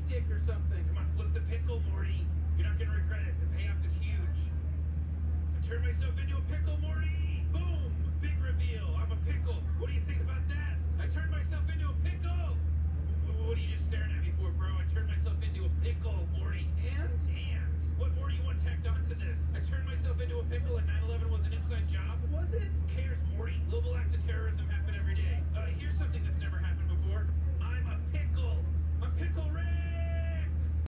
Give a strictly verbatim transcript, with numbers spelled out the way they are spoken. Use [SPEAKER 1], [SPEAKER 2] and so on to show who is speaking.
[SPEAKER 1] stick or something.
[SPEAKER 2] Come on, flip the pickle, Morty. You're not gonna regret it. The payoff is huge. I turned myself into a pickle, Morty! Boom! Big reveal. I'm a pickle. What do you think about that? I turned myself into a pickle! What are you just staring at me for, bro? I turned myself into a pickle, Morty.
[SPEAKER 1] And?
[SPEAKER 2] And? What more do you want tacked onto this? I turned myself into a pickle and nine eleven was an inside job?
[SPEAKER 1] Was it?